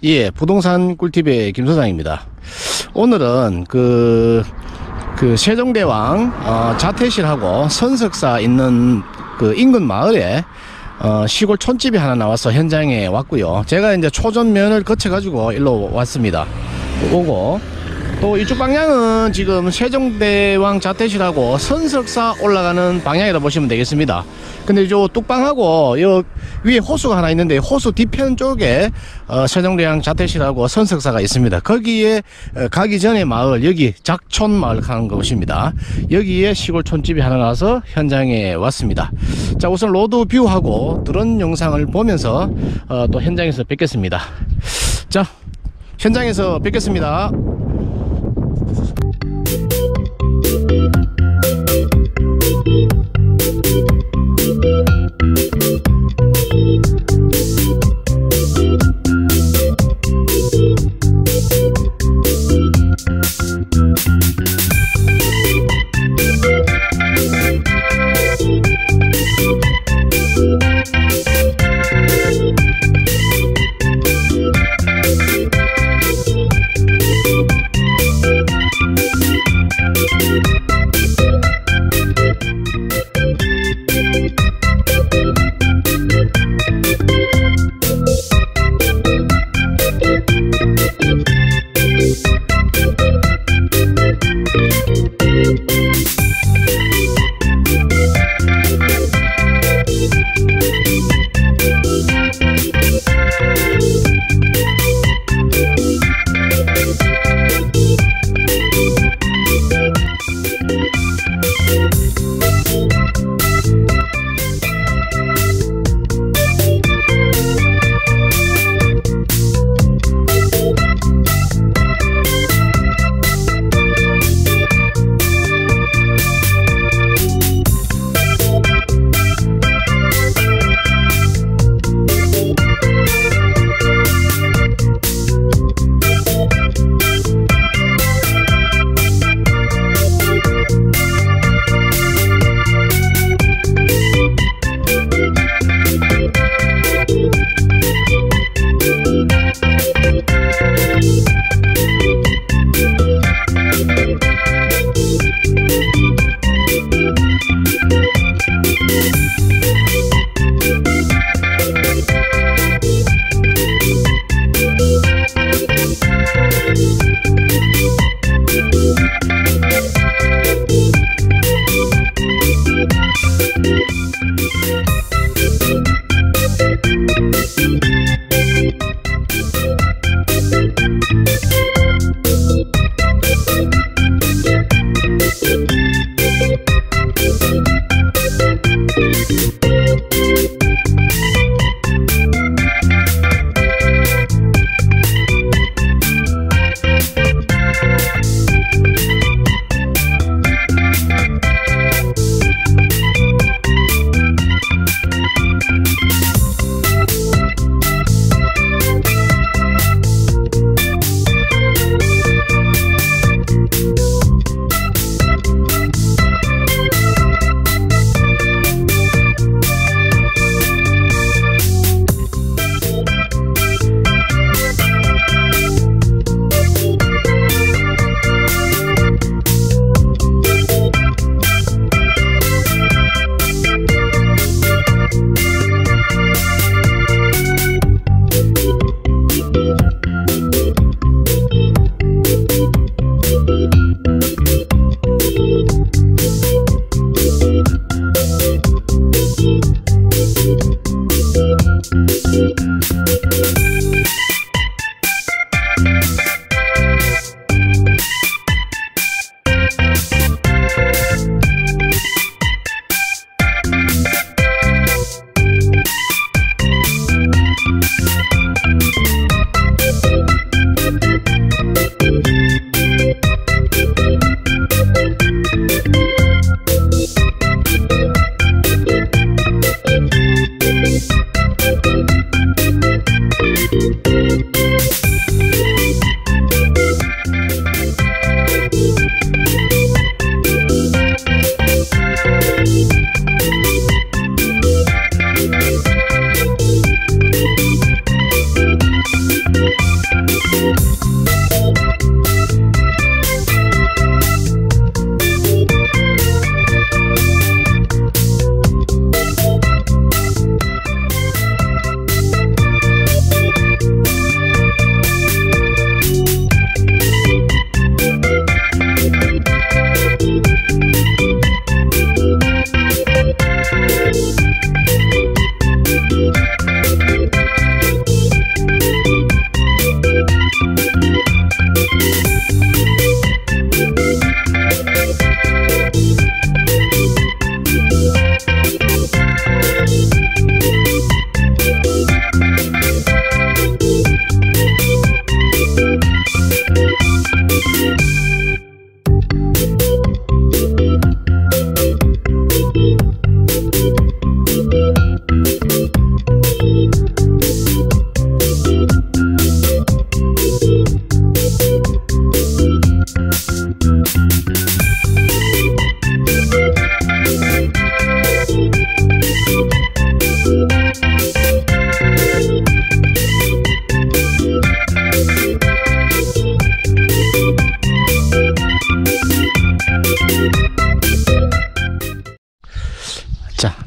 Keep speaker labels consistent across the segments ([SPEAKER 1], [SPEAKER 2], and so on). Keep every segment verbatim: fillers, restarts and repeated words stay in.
[SPEAKER 1] 예, 부동산 꿀팁의 김 소장입니다. 오늘은 그, 그 세종대왕 어, 자퇴실하고 선석사 있는 그 인근 마을에 어, 시골 촌집이 하나 나와서 현장에 왔고요. 제가 이제 초전면을 거쳐가지고 일로 왔습니다. 오고 또 이쪽 방향은 지금 세종대왕 자퇴실하고 선석사 올라가는 방향이라 보시면 되겠습니다. 근데 저 뚝방하고 여 위에 호수가 하나 있는데 호수 뒤편 쪽에 어, 세종대왕 자퇴실하고 선석사가 있습니다. 거기에 어, 가기 전에 마을, 여기 작촌 마을 가는 곳입니다. 여기에 시골 촌집이 하나 나와서 현장에 왔습니다. 자, 우선 로드 뷰하고 드론 영상을 보면서 어, 또 현장에서 뵙겠습니다. 자, 현장에서 뵙겠습니다.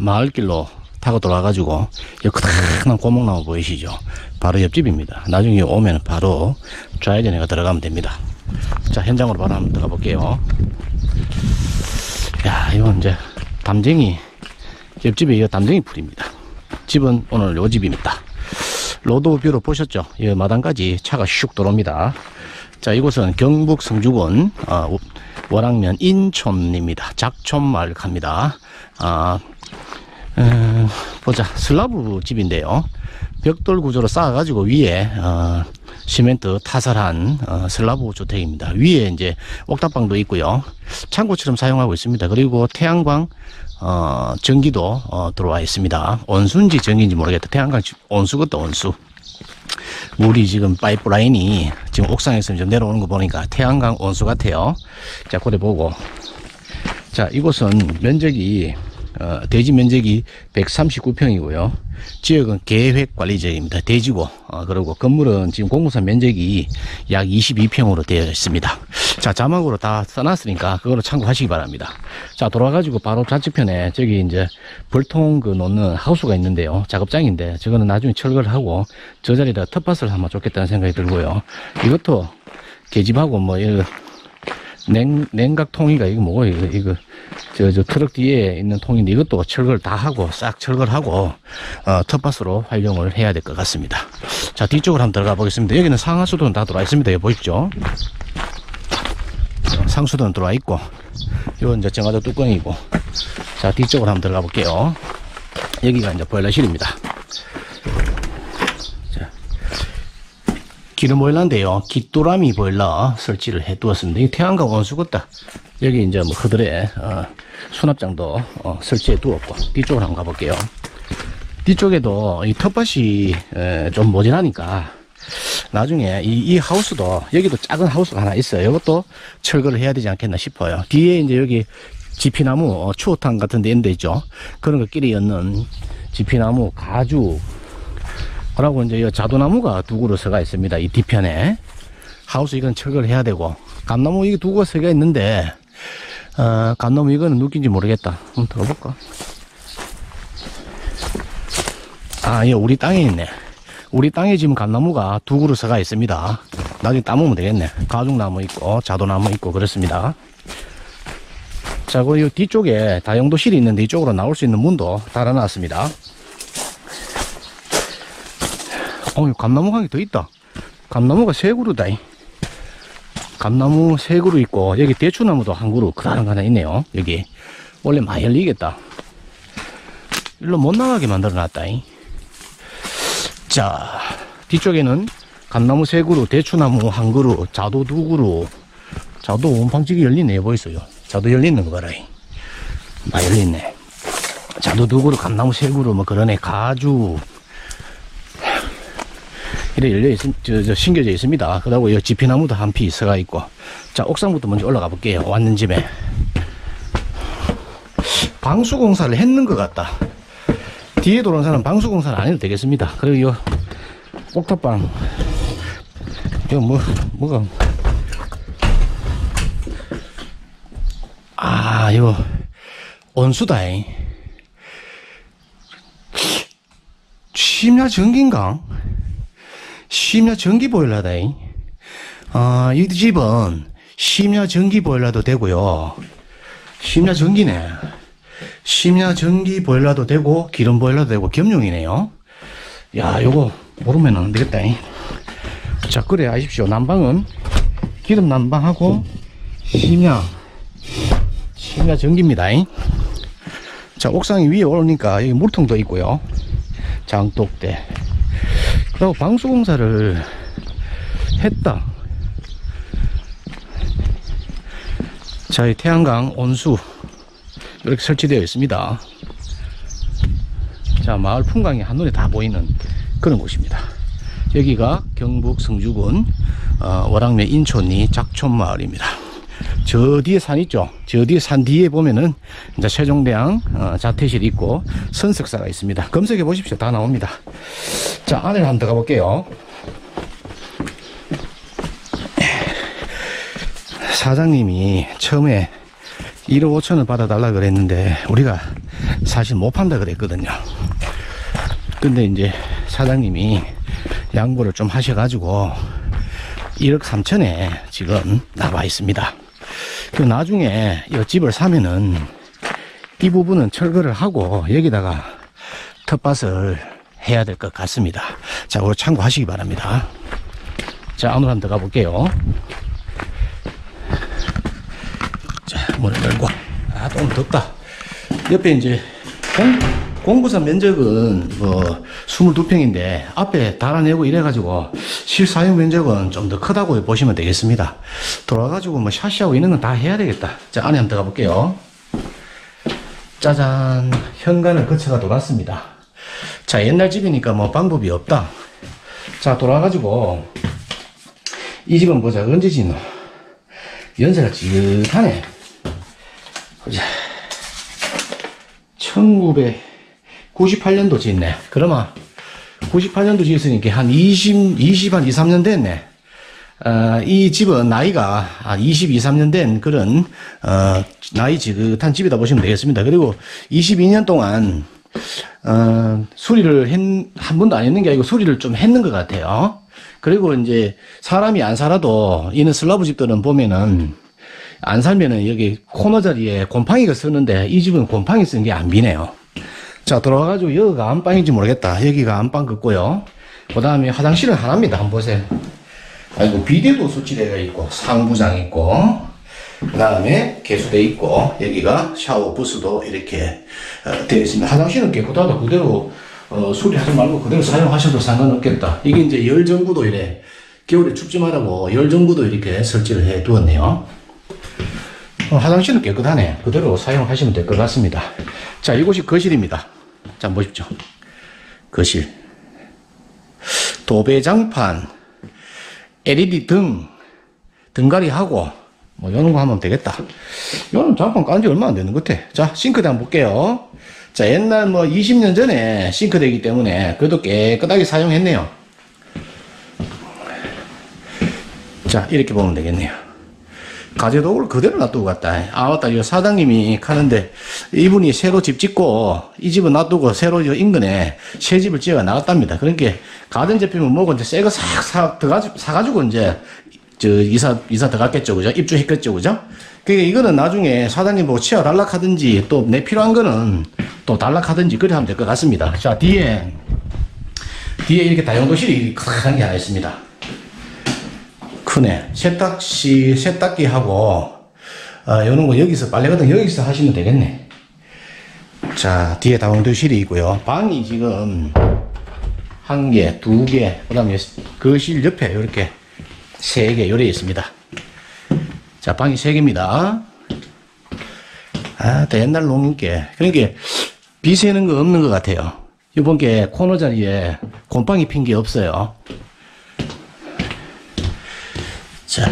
[SPEAKER 1] 마을길로 타고 들어와가지고 이 크다란 고목나무 보이시죠? 바로 옆집입니다. 나중에 오면 바로 좌회전해가 들어가면 됩니다. 자, 현장으로 바로 한번 들어가 볼게요. 야, 이건 이제 담쟁이, 옆집에 이 담쟁이 풀입니다. 집은 오늘 요 집입니다. 로드뷰로 보셨죠? 이 마당까지 차가 슉 들어옵니다. 자, 이곳은 경북 성주군 어, 월악면 인촌입니다. 작촌마을 갑니다. 아, 음, 보자. 슬라브 집인데요. 벽돌 구조로 쌓아가지고 위에 어, 시멘트 타설한 어, 슬라브 주택입니다. 위에 이제 옥탑방도 있고요. 창고처럼 사용하고 있습니다. 그리고 태양광 어, 전기도 어, 들어와 있습니다. 온수인지 전기인지 모르겠다. 태양광 온수겠다, 온수. 물이 지금 파이프라인이 지금 옥상에서 좀 내려오는 거 보니까 태양광 온수 같아요. 자, 그래 보고. 자, 이곳은 면적이 어, 대지 면적이 백삼십구 평이고요. 지역은 계획관리지역입니다. 대지고, 어, 그리고 건물은 지금 공무상 면적이 약 이십이 평으로 되어 있습니다. 자, 자막으로 다 써놨으니까 그거로 참고하시기 바랍니다. 자, 돌아가지고 바로 좌측편에 저기 이제 벌통 그 놓는 하우스가 있는데요. 작업장인데 저거는 나중에 철거를 하고 저 자리에다 텃밭을 하면 좋겠다는 생각이 들고요. 이것도 계집하고 뭐 이거 냉, 냉각통이가 이거 뭐고 이거 이거 저, 저 트럭 뒤에 있는 통인데 이것도 철거를 다 하고 싹 철거를 하고 어, 텃밭으로 활용을 해야 될 것 같습니다. 자, 뒤쪽으로 한번 들어가 보겠습니다. 여기는 상하수도는 다 들어와 있습니다. 여기 보십시오. 상수도는 들어와 있고 이건 이제 정화조 뚜껑이고. 자, 뒤쪽으로 한번 들어가 볼게요. 여기가 이제 보일러실입니다. 자, 기름 보일러인데요. 깃도라미 보일러 설치를 해 두었습니다. 이 태양광 온수겠다. 여기 이제 뭐 그들의 어, 수납장도 어, 설치해 두었고. 뒤쪽으로 한번 가볼게요. 뒤쪽에도 이 텃밭이 에, 좀 모자라니까 나중에 이, 이 하우스도 여기도 작은 하우스가 하나 있어요. 이것도 철거를 해야 되지 않겠나 싶어요. 뒤에 이제 여기 지피나무 어, 추어탕 같은 데 있는데 있죠. 그런 거 끼리 엮는 지피나무 가죽 그리고 이제 이 자두나무가 두 그루 서가 있습니다. 이 뒤편에 하우스 이건 철거를 해야 되고 감나무 이게 두 그루 서가 있는데 어, 감나무 이거는 누군지 모르겠다. 한번 들어볼까? 아, 이거 우리 땅에 있네. 우리 땅에 지금 감나무가 두 그루 서가 있습니다. 나중에 따먹으면 되겠네. 가죽나무 있고 자두나무 있고 그렇습니다. 자, 그리고 이 뒤쪽에 다용도실이 있는데 이쪽으로 나올 수 있는 문도 달아놨습니다. 어, 감나무가 한 개 더 있다. 감나무가 세 그루다. 감나무 세 그루 있고 여기 대추나무도 한 그루 그다란 거 하나 있네요. 여기 원래 많이 열리겠다. 일로 못 나가게 만들어 놨다. 자, 뒤쪽에는 감나무 세 그루, 대추나무 한 그루, 자도 두 그루. 자도 원팡지기 열리네. 보이세요? 자도 열리는 거 봐라. 많이 열리네. 자도 두 그루, 감나무 세 그루, 뭐 그러네. 가죽. 이래 열려 있, 저, 저, 심겨져 있습니다. 그러고 이 지피나무도 한 피 서가 있고. 자, 옥상부터 먼저 올라가 볼게요. 왔는 집에. 방수공사를 했는 것 같다. 뒤에 돌아온 사람은 방수공사를 안 해도 되겠습니다. 그리고 이 옥탑방. 이거 뭐, 뭐가. 아, 이거 온수다. 심야 전기인가? 심야 전기 보일러다. 아, 이 집은 심야 전기 보일러도 되고요. 심야 전기네. 심야 전기 보일러도 되고 기름 보일러도 되고 겸용이네요. 야, 요거 모르면 안 되겠다. 자, 그래 아십시오. 난방은 기름 난방하고 심야 심야 전기입니다. 자, 옥상 위에 오르니까 여기 물통도 있고요. 장독대. 그리고 방수공사를 했다. 자, 이 태양광 온수 이렇게 설치되어 있습니다. 자, 마을 풍광이 한눈에 다 보이는 그런 곳입니다. 여기가 경북 성주군 어, 월악면 인촌리 작촌마을입니다. 저 뒤에 산 있죠. 저 뒤에 산 뒤에 보면은 이제 세종대왕 어, 자퇴실 있고 선석사가 있습니다. 검색해 보십시오. 다 나옵니다. 자, 안을 한번 들어가 볼게요. 사장님이 처음에 일억 오천을 받아달라 그랬는데 우리가 사실 못 판다 그랬거든요. 근데 이제 사장님이 양보를 좀 하셔가지고 일억 삼천에 지금 나와 있습니다. 그 나중에 이 집을 사면은 이 부분은 철거를 하고 여기다가 텃밭을 해야 될 것 같습니다. 자, 그걸 참고하시기 바랍니다. 자, 안으로 한번 들어가 볼게요. 자, 문을 열고. 아, 좀 덥다. 옆에 이제 공, 공구사 면적은 뭐 이십이 평인데 앞에 달아내고 이래가지고 실사용 면적은 좀 더 크다고 보시면 되겠습니다. 돌아가지고 뭐 샤시하고 이런 건 다 해야 되겠다. 자, 안에 한번 들어가 볼게요. 짜잔, 현관을 거쳐가 돌았습니다. 자, 옛날 집이니까 뭐 방법이 없다. 자, 돌아가지고 이 집은 보자. 언제 짓노? 연세가 지긋하네. 보자. 천구백구십팔 년도 짓네. 그러면 구십팔 년도 지었으니까 한 이십, 이십, 한 이, 삼 년 됐네. 어, 이 집은 나이가 한 이십이, 삼 년 된 그런, 어, 나이 지긋한 집이다 보시면 되겠습니다. 그리고 이십이 년 동안, 어, 수리를 했, 한 번도 안 했는 게 아니고 수리를 좀 했는 것 같아요. 그리고 이제 사람이 안 살아도 이는 슬라브 집들은 보면은 안 살면은 여기 코너 자리에 곰팡이가 쓰는데 이 집은 곰팡이 쓴 게 안 비네요. 자, 들어와가지고 여기가 안방인지 모르겠다. 여기가 안방 같고요. 그 다음에 화장실은 하나입니다. 한번 보세요. 아이고, 비데도 설치되어 있고 상부장 있고 그 다음에 개수대 있고 여기가 샤워 부스도 이렇게 어, 되어 있습니다. 화장실은 깨끗하다. 그대로 어, 수리하지 말고 그대로 사용하셔도 상관없겠다. 이게 이제 열전구도 이래 겨울에 춥지 말라고 열전구도 이렇게 설치를 해 두었네요. 어, 화장실은 깨끗하네. 그대로 사용하시면 될 것 같습니다. 자, 이곳이 거실입니다. 자, 보십시오. 거실. 도배장판, 엘이디 등, 등가리하고, 뭐, 이런 거 하면 되겠다. 이거는 장판 깐지 얼마 안 되는 것 같아. 자, 싱크대 한번 볼게요. 자, 옛날 뭐 이십 년 전에 싱크대이기 때문에 그래도 깨끗하게 사용했네요. 자, 이렇게 보면 되겠네요. 가재도구를 그대로 놔두고 갔다. 아, 맞다. 이거 사장님이 가는데 이분이 새로 집 짓고 이 집은 놔두고 새로 저 인근에 새 집을 지어가 나갔답니다. 그러니까 가전제품은 뭐고 이제 새 거 싹 사, 사가지고 이제 저 이사, 이사 들어갔겠죠. 그죠? 입주했겠죠. 그죠? 그러니까 이거는 나중에 사장님 보고 치아 달락하든지 또 내 필요한 거는 또 달락하든지 그래 하면 될 것 같습니다. 자, 뒤에, 뒤에 이렇게 다용도실이 크게 하나 있습니다. 크네. 세탁시, 세탁기하고, 어, 요런 거 여기서 빨래 같은 거 여기서 하시면 되겠네. 자, 뒤에 다용도실이 있고요. 방이 지금 한 개, 두 개, 그 다음에 거실 옆에 이렇게 세 개, 요래 있습니다. 자, 방이 세 개입니다. 아, 또 옛날 농인께. 그러니까, 비 새는 거 없는 것 같아요. 이번 게 코너 자리에 곰팡이 핀 게 없어요. 자,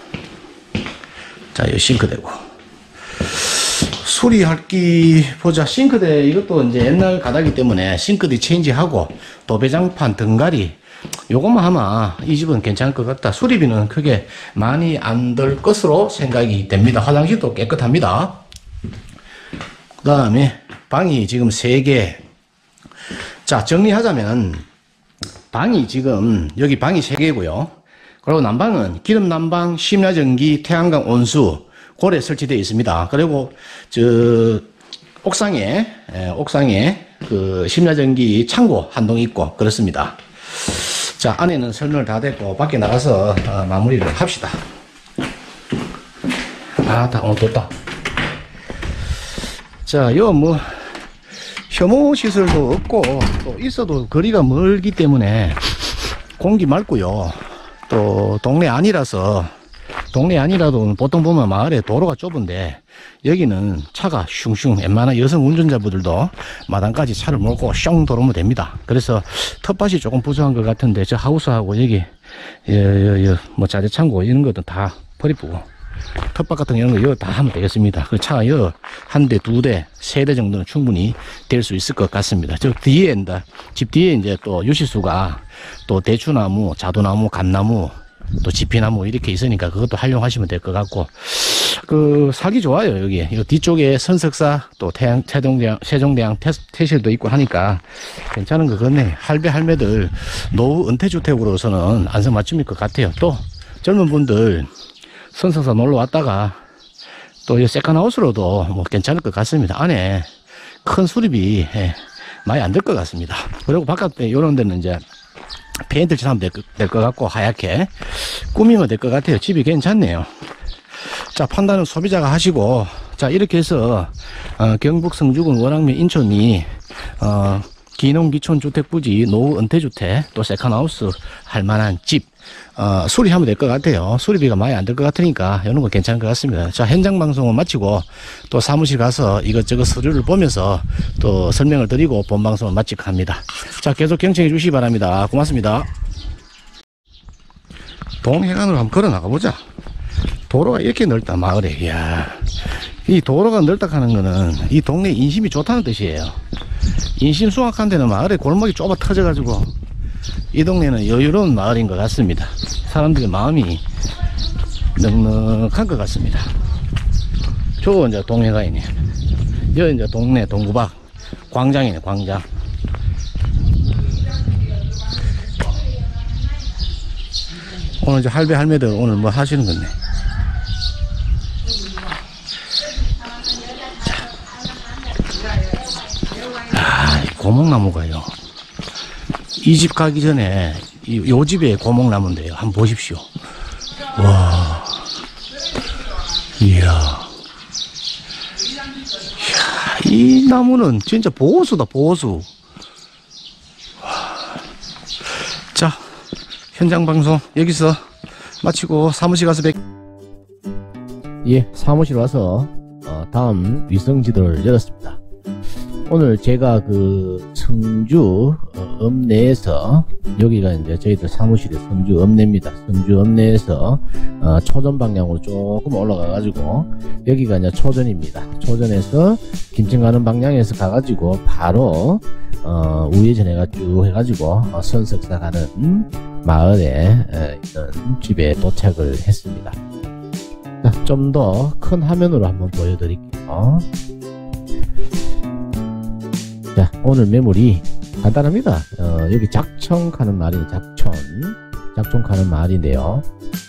[SPEAKER 1] 자, 이 싱크대고. 수리할 기, 보자. 싱크대, 이것도 이제 옛날 가다기 때문에 싱크대 체인지하고, 도배장판, 등가리, 요것만 하면 이 집은 괜찮을 것 같다. 수리비는 크게 많이 안 들 것으로 생각이 됩니다. 화장실도 깨끗합니다. 그 다음에 방이 지금 세 개. 자, 정리하자면, 방이 지금, 여기 방이 세 개고요. 그리고 난방은 기름 난방, 심야전기, 태양광 온수 고래 설치되어 있습니다. 그리고 저 옥상에 에, 옥상에 그 심야전기 창고 한 동 있고 그렇습니다. 자, 안에는 설명 다 됐고 밖에 나가서 어, 마무리를 합시다. 아, 다 오늘 덥다. 자, 요 뭐 혐오 시설도 없고 또 있어도 거리가 멀기 때문에 공기 맑고요. 또 동네 아니라서 동네 아니라도 보통 보면 마을에 도로가 좁은데 여기는 차가 슝슝 웬만한 여성 운전자분들도 마당까지 차를 몰고 슝 들어오면 됩니다. 그래서 텃밭이 조금 부족한 것 같은데 저 하우스하고 여기 뭐 자재창고 이런 것도 다 버리고 텃밭 같은 이런 거 여기 다 하면 되겠습니다. 그 차가 여기 한 대, 두 대, 세 대 정도는 충분히 될 수 있을 것 같습니다. 저 뒤에 집 뒤에 이제 또 유실수가 또 대추나무, 자두나무, 감나무, 또 지피나무 이렇게 있으니까 그것도 활용하시면 될 것 같고 그 살기 좋아요. 여기 이 뒤쪽에 선석사 또 태양 세종대왕 세종대왕 태, 태실도 있고 하니까 괜찮은 것 같네. 할배 할매들 노후 은퇴주택으로서는 안성맞춤일 것 같아요. 또 젊은 분들 선석사 놀러 왔다가 또 이 세컨하우스로도 뭐 괜찮을 것 같습니다. 안에 큰 수리비 예, 많이 안 들 것 같습니다. 그리고 바깥에 이런 데는 이제 페인트칠 하면 될 것 같고 하얗게 꾸미면 될 것 같아요. 집이 괜찮네요. 자, 판단은 소비자가 하시고, 자, 이렇게 해서 어, 경북 성주군 원앙면 인천이 어, 기농 기촌 주택 부지 노후 은퇴주택 또 세컨하우스 할 만한 집 어, 수리하면 될 것 같아요. 수리비가 많이 안 들 것 같으니까 이런 거 괜찮은 것 같습니다. 자, 현장 방송은 마치고 또 사무실 가서 이것저것 서류를 보면서 또 설명을 드리고 본 방송을 마치고 합니다. 자, 계속 경청해 주시기 바랍니다. 고맙습니다. 동해안으로 한번 걸어 나가보자. 도로가 이렇게 넓다, 마을에. 이야, 이 도로가 넓다 하는 거는 이 동네 인심이 좋다는 뜻이에요. 인심 수확한 데는 마을에 골목이 좁아 터져가지고 이 동네는 여유로운 마을인 것 같습니다. 사람들의 마음이 넉넉한 것 같습니다. 저거 이제 동해가이네. 여기 이제 동네 동구박 광장이네, 광장. 오늘 이제 할배 할매들 오늘 뭐 하시는 건데. 아, 고목나무가요. 이 집 가기 전에 이, 요 집에 고목나무인데요. 한번 보십시오. 와, 이야, 이야, 이 나무는 진짜 보호수다, 보호수. 와. 자, 현장 방송 여기서 마치고 사무실 가서 뵙. 예, 사무실 와서 어, 다음 위성지도를 열었습니다. 오늘 제가 그 성주 어, 읍내에서 여기가 이제 저희들 사무실의 성주 읍내입니다. 성주 읍내에서 어, 초전 방향으로 조금 올라가 가지고 여기가 이제 초전입니다. 초전에서 김천 가는 방향에서 가가지고 바로 어, 우회전해가 쭉 해가지고 어, 선석사 가는 마을에 에, 있는 집에 도착을 했습니다. 좀 더 큰 화면으로 한번 보여드릴게요. 자, 오늘 매물이 간단합니다. 어, 여기 작청 가는 마을이 작천, 작청 가는 마을인데요.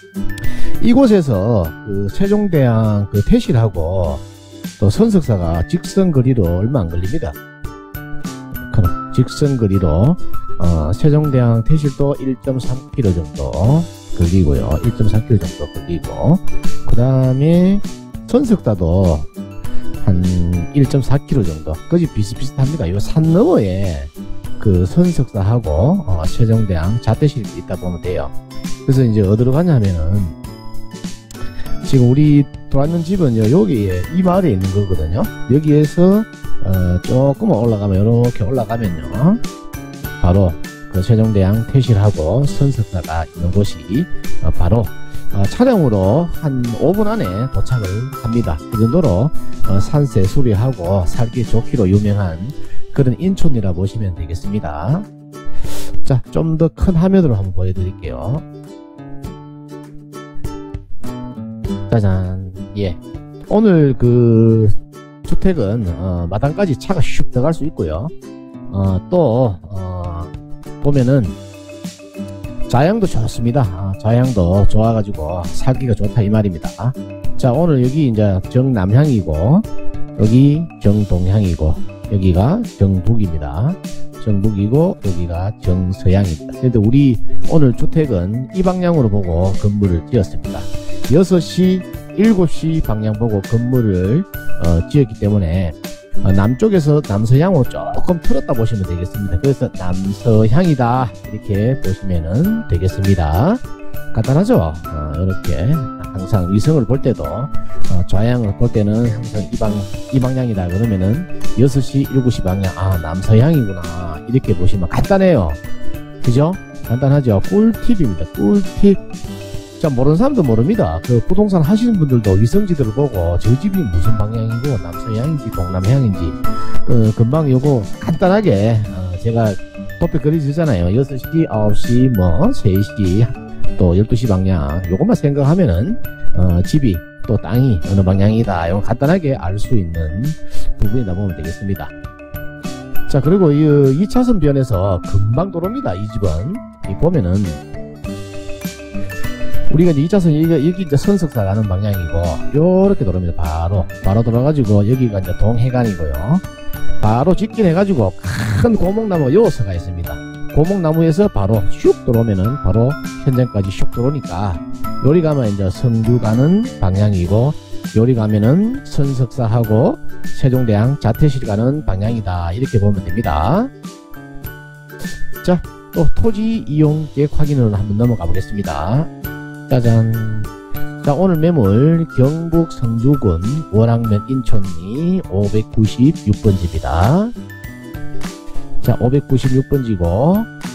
[SPEAKER 1] 이곳에서 그 세종대왕 그 태실하고 또 선석사가 직선 거리로 얼마 안 걸립니다. 그럼 직선 거리로 어, 세종대왕 태실도 일 점 삼 킬로미터 정도 걸리고요. 일 점 삼 킬로미터 정도 걸리고, 그 다음에 선석사도 한 일 점 사 킬로미터 정도, 거의 비슷비슷합니다. 요 산 너머에 그 선석사하고 어, 세종대왕 자태실이 있다 보면 돼요. 그래서 이제 어디로 가냐면은 지금 우리 들어왔는 집은요, 여기에 이 마을에 있는 거거든요. 여기에서 어, 조금 올라가면, 이렇게 올라가면요, 바로 그 세종대왕 태실하고 선석사가 있는 곳이 어, 바로 어, 차량으로 한 오 분 안에 도착을 합니다. 그 정도로 어, 산세 수리하고 살기 좋기로 유명한 그런 인촌이라 보시면 되겠습니다. 자, 좀 더 큰 화면으로 한번 보여드릴게요. 짜잔. 예, 오늘 그 주택은 어, 마당까지 차가 슉 들어갈 수 있고요. 어, 또 어, 보면은 자양도 좋습니다. 아, 자양도 좋아가지고 살기가 좋다 이 말입니다. 자, 오늘 여기 이제 정남향이고 여기 정동향이고 여기가 정북입니다. 정북이고 여기가 정서향입니다. 근데 우리 오늘 주택은 이 방향으로 보고 건물을 지었습니다. 여섯 시, 일곱 시 방향 보고 건물을 어, 지었기 때문에 어, 남쪽에서 남서향으로 조금 틀었다 보시면 되겠습니다. 그래서 남서향이다 이렇게 보시면 되겠습니다. 간단하죠? 어, 이렇게 항상 위성을 볼 때도 어, 좌향을 볼 때는 항상 이, 방, 이 방향이다 그러면은 여섯 시, 일곱 시 방향, 아 남서향이구나 이렇게 보시면 간단해요. 그죠? 간단하죠? 꿀팁입니다. 꿀팁. 자, 모르는 사람도 모릅니다. 그 부동산 하시는 분들도 위성지도를 보고 저 집이 무슨 방향이고 남서향인지 동남향인지 어, 금방 요거 간단하게 어, 제가 도표 그려주잖아요. 여섯 시, 아홉 시, 뭐 세 시 또 열두 시 방향 요것만 생각하면은 어, 집이 또 땅이 어느 방향이다. 이거 간단하게 알 수 있는 부분이다 보면 되겠습니다. 자, 그리고 이 이 차선 변에서 금방 도로입니다. 이 집은. 이 보면은 우리가 이제 이 차선 여기가 여기 이제 선석사 가는 방향이고 요렇게 도로입니다. 바로 바로 돌아가지고 여기가 이제 동해관이고요. 바로 직진해 가지고 큰 고목나무가 요서가 있습니다. 고목나무에서 바로 슉 들어오면은 바로 현장까지 슉 들어오니까 요리 가면 이제 성주 가는 방향이고 요리 가면은 선석사하고 세종대왕 자태실 가는 방향이다. 이렇게 보면 됩니다. 자, 또 토지 이용 계획 확인을 한번 넘어가 보겠습니다. 짜잔. 자, 오늘 매물 경북 성주군 원앙면 인천리 오백구십육 번 집이다. 자, 오백구십육 번 지고,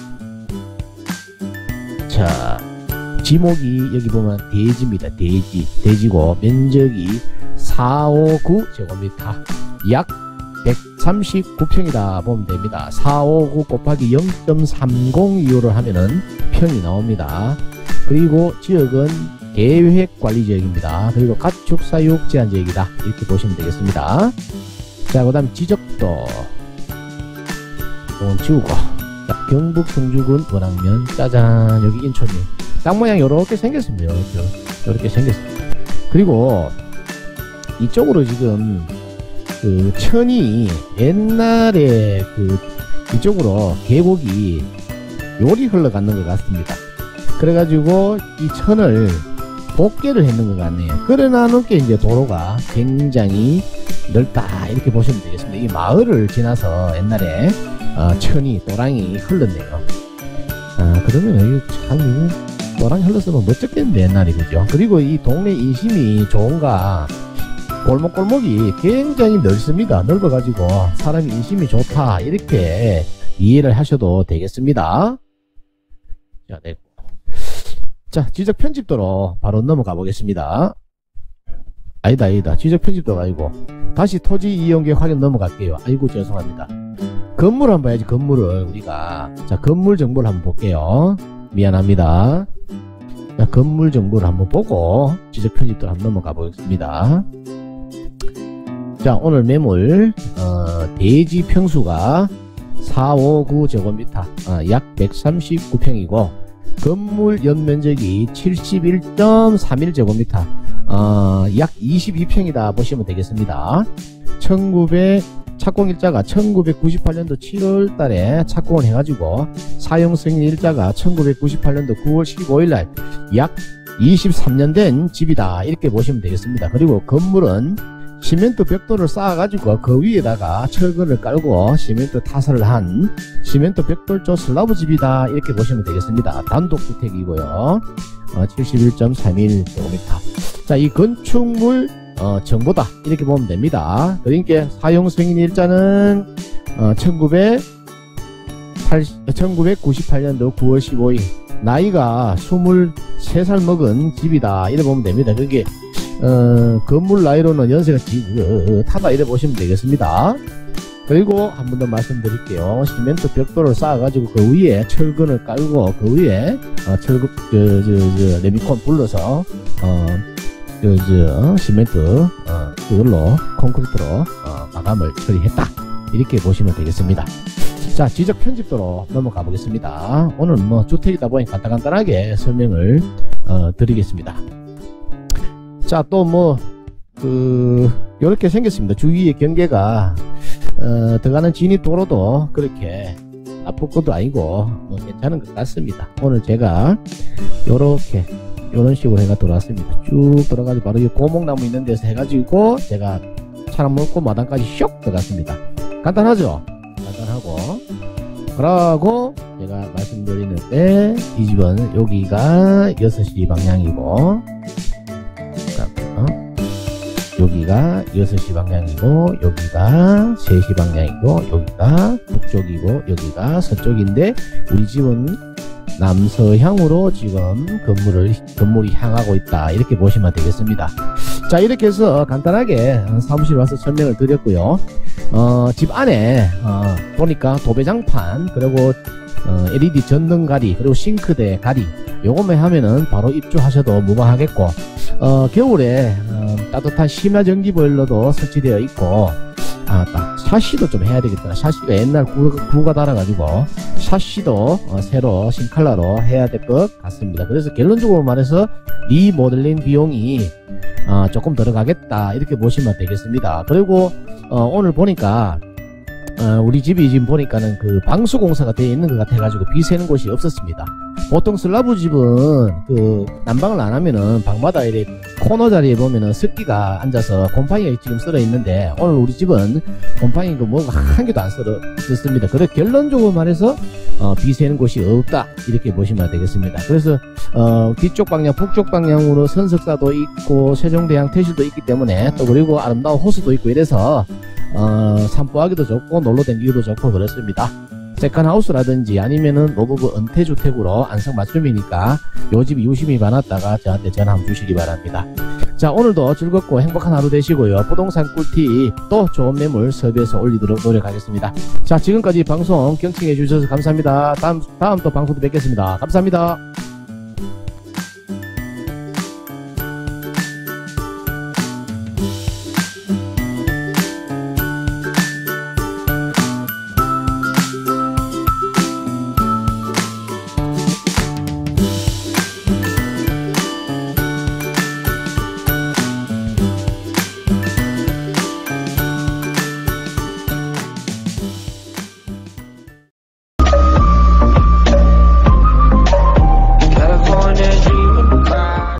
[SPEAKER 1] 자, 지목이 여기 보면 대지입니다. 대지. 대지고 면적이 사백오십구 제곱미터, 약 백삼십구 평이다 보면 됩니다. 사백오십구 곱하기 영 점 삼공이오를 하면은 평이 나옵니다. 그리고 지역은 계획관리지역입니다. 그리고 가축사육 제한지역이다. 이렇게 보시면 되겠습니다. 자, 그 다음 지적도 이건 지우고, 자, 경북 성주군 원앙면, 짜잔, 여기 인천이 땅 모양 요렇게 생겼습니다. 이렇게, 이렇게 생겼습니다. 그리고 이쪽으로 지금 그 천이 옛날에 그 이쪽으로 계곡이 요리 흘러가는 것 같습니다. 그래가지고 이 천을 복개를 했는 것 같네요. 그러나 높게 이제 도로가 굉장히 넓다. 이렇게 보시면 되겠습니다. 이 마을을 지나서 옛날에 어, 천이 또랑이 흘렀네요. 아, 그러면 이거 참 또랑이 흘렀으면 멋졌겠는데 옛날에, 그죠? 그리고 이 동네 인심이 좋은가, 골목골목이 굉장히 넓습니다. 넓어가지고 사람이 인심이 좋다. 이렇게 이해를 하셔도 되겠습니다. 자, 네. 자, 지적 편집도로 바로 넘어가 보겠습니다. 아니다, 아니다. 지적 편집도가 아니고 다시 토지 이용계획 확인 넘어갈게요. 아이고, 죄송합니다. 건물 한번 봐야지, 건물을 우리가. 자, 건물 정보를 한번 볼게요. 미안합니다. 자, 건물 정보를 한번 보고 지적 편집도로 한번 넘어가 보겠습니다. 자, 오늘 매물 어, 대지 평수가 사백오십구 제곱미터, 어, 약 백삼십구 평이고 건물 연면적이 칠십일 점 삼일 제곱미터, 어, 약 이십이 평이다 보시면 되겠습니다. 천구백 착공일자가 천구백구십팔 년도 칠월 달에 착공을 해가지고 사용 승인 일자가 천구백구십팔 년도 구월 십오일 날 약 이십삼 년 된 집이다. 이렇게 보시면 되겠습니다. 그리고 건물은 시멘트 벽돌을 쌓아가지고 그 위에다가 철근을 깔고 시멘트 타설을 한 시멘트 벽돌조 슬라브 집이다. 이렇게 보시면 되겠습니다. 단독주택이고요. 어, 칠십일 점 삼일 제곱미터. 자, 이 건축물 어, 정보다. 이렇게 보면 됩니다. 그러니까 사용 승인 일자는 어, 천구백구십팔 년도 구월 십오일, 나이가 스물세 살 먹은 집이다. 이래 보면 됩니다. 그게 어, 건물 나이로는 연세가 지긋하다. 이래 보시면 되겠습니다. 그리고 한 번 더 말씀드릴게요. 시멘트 벽돌을 쌓아가지고 그 위에 철근을 깔고 그 위에 어, 철근 저, 저, 저, 레미콘 불러서 어, 저, 저, 시멘트 어, 그걸로 콘크리트로 어, 마감을 처리했다. 이렇게 보시면 되겠습니다. 자, 지적 편집도로 넘어가 보겠습니다. 오늘 뭐 주택이다 보니 간단간단하게 설명을 어, 드리겠습니다. 자, 또 뭐 그 요렇게 생겼습니다. 주위의 경계가 어, 들어가는 진입도로도 그렇게 나쁠 것도 아니고 뭐 괜찮은 것 같습니다. 오늘 제가 요렇게 요런 식으로 해가 들어왔습니다. 쭉 들어가지고 바로 이 고목나무 있는 데서 해가지고 제가 차량 먹고 마당까지 슉 들어갔습니다. 간단하죠? 간단하고, 그러고 제가 말씀드리는데 이 집은 여기가 여섯 시 방향이고, 어? 여기가 여섯 시 방향이고, 여기가 세 시 방향이고, 여기가 북쪽이고, 여기가 서쪽인데 우리 집은 남서향으로 지금 건물을, 건물이 향하고 있다. 이렇게 보시면 되겠습니다. 자, 이렇게 해서 간단하게 사무실 와서 설명을 드렸고요. 어, 집 안에, 어, 보니까 도배장판, 그리고, 어, 엘이디 전등 가리, 그리고 싱크대 가리, 요것만 하면은 바로 입주하셔도 무방하겠고, 어, 겨울에 어, 따뜻한 심야 전기 보일러도 설치되어 있고, 아, 딱 샤시도 좀 해야 되겠다. 샤시가 옛날 구, 구가 달아가지고 샤시도 어, 새로 신칼라로 해야 될 것 같습니다. 그래서 결론적으로 말해서 리모델링 비용이 어, 조금 들어가겠다 이렇게 보시면 되겠습니다. 그리고 어, 오늘 보니까 어, 우리 집이 지금 보니까는 그 방수 공사가 되어 있는 것 같아가지고 비 새는 곳이 없었습니다. 보통 슬라브 집은 그 난방을 안 하면은 방마다 이렇게 코너 자리에 보면은 습기가 앉아서 곰팡이가 지금 썰어 있는데, 오늘 우리 집은 곰팡이 그 뭐가 한 개도 안 썰어 있었습니다. 그래 결론적으로 말해서 어, 비 새는 곳이 없다 이렇게 보시면 되겠습니다. 그래서 어, 뒤쪽 방향 북쪽 방향으로 선석사도 있고 세종대왕 태실도 있기 때문에, 또 그리고 아름다운 호수도 있고 이래서 어, 산보하기도 좋고 놀러 다니기도 좋고 그렇습니다. 세컨하우스라든지 아니면은 노부부 은퇴주택으로 안성 맞춤이니까 요집 유심히 많았다가 저한테 전화 한번 주시기 바랍니다. 자, 오늘도 즐겁고 행복한 하루 되시고요. 부동산 꿀팁 또 좋은 매물 섭외해서 올리도록 노력하겠습니다. 자, 지금까지 방송 경청해 주셔서 감사합니다. 다음, 다음 또 방송도 뵙겠습니다. 감사합니다.